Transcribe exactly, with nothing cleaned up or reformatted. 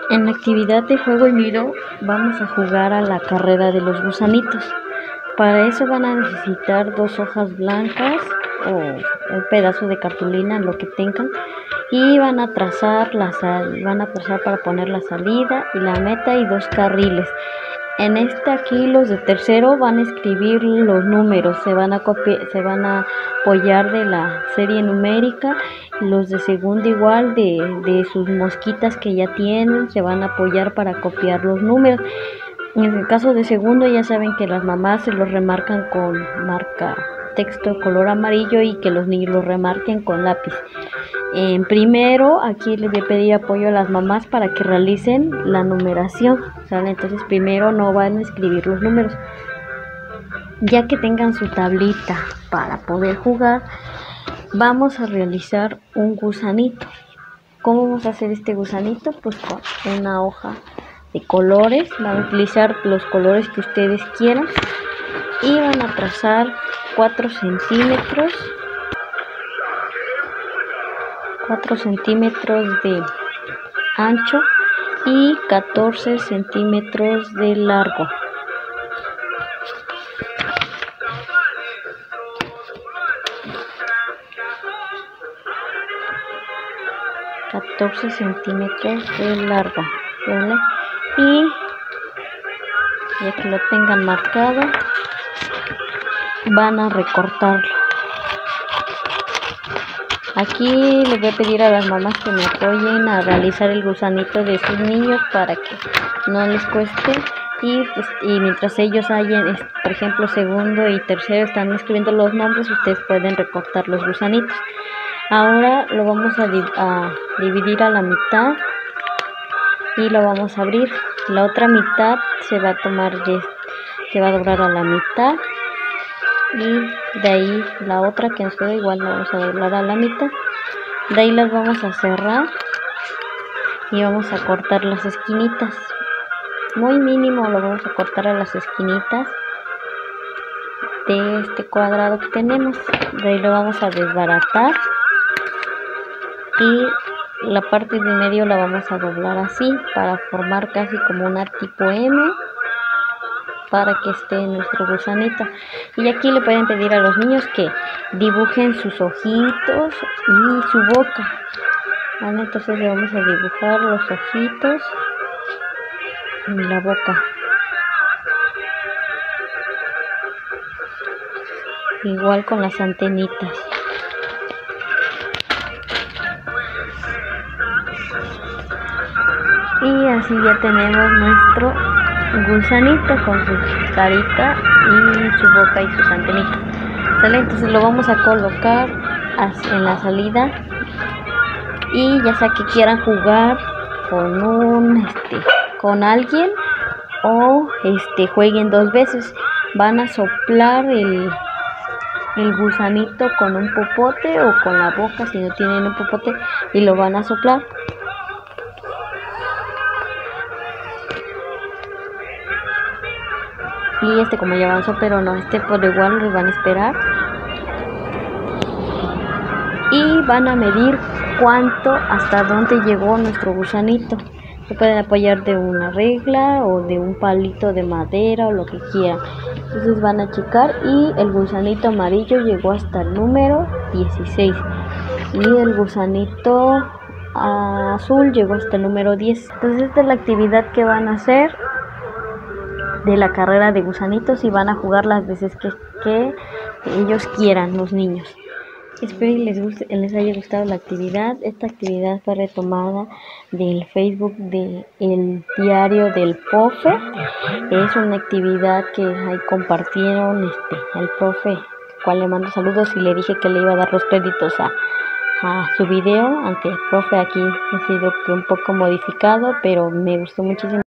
En la actividad de juego y miro vamos a jugar a la carrera de los gusanitos. Para eso van a necesitar dos hojas blancas o un pedazo de cartulina, lo que tengan, y van a trazar la sal, van a trazar para poner la salida y la meta y dos carriles. En este aquí los de tercero van a escribir los números, se van a copiar, se van a apoyar de la serie numérica. Los de segundo igual de, de sus mosquitas que ya tienen, se van a apoyar para copiar los números. En el caso de segundo ya saben que las mamás se los remarcan con marca texto color amarillo y que los niños los remarquen con lápiz. En primero aquí les voy a pedir apoyo a las mamás para que realicen la numeración, ¿sale? Entonces primero no van a escribir los números. Ya que tengan su tablita para poder jugar, vamos a realizar un gusanito. ¿Cómo vamos a hacer este gusanito? Pues con una hoja de colores, van a utilizar los colores que ustedes quieran y van a trazar cuatro centímetros cuatro centímetros de ancho y catorce centímetros de largo. catorce centímetros de largo, ¿vale? Y ya que lo tengan marcado, van a recortarlo. Aquí les voy a pedir a las mamás que me apoyen a realizar el gusanito de sus niños para que no les cueste. Y, pues, y mientras ellos hayan, por ejemplo, segundo y tercero están escribiendo los nombres, ustedes pueden recortar los gusanitos. Ahora lo vamos a, di a dividir a la mitad y lo vamos a abrir. La otra mitad se va a tomar, se va a doblar a la mitad, y de ahí la otra que nos queda igual la vamos a doblar a la mitad. De ahí las vamos a cerrar y vamos a cortar las esquinitas. Muy mínimo lo vamos a cortar a las esquinitas de este cuadrado que tenemos. De ahí lo vamos a desbaratar y la parte de medio la vamos a doblar así para formar casi como una tipo M, para que esté nuestro gusanito. Y aquí le pueden pedir a los niños que dibujen sus ojitos y su boca, ¿vale? Entonces le vamos a dibujar los ojitos y la boca, igual con las antenitas. Y así ya tenemos nuestro gusanito con su carita y su boca y sus antenitas, ¿vale? Entonces lo vamos a colocar en la salida, y ya sea que quieran jugar con un este con alguien o este jueguen dos veces, van a soplar el el gusanito con un popote o con la boca si no tienen un popote, y lo van a soplar. Y este como ya avanzó, pero no, este por igual lo van a esperar. Y van a medir cuánto, hasta dónde llegó nuestro gusanito. Se pueden apoyar de una regla o de un palito de madera o lo que quieran. Entonces van a checar y el gusanito amarillo llegó hasta el número dieciséis. Y el gusanito azul llegó hasta el número diez. Entonces esta es la actividad que van a hacer de la carrera de gusanitos, y van a jugar las veces que, que ellos quieran, los niños. Espero que les guste, les haya gustado la actividad. Esta actividad fue retomada del Facebook de El Diario del Profe. Es una actividad que ahí compartieron este, el profe, cual le mando saludos, y le dije que le iba a dar los créditos a, a su video, aunque el profe aquí ha sido un poco modificado, pero me gustó muchísimo.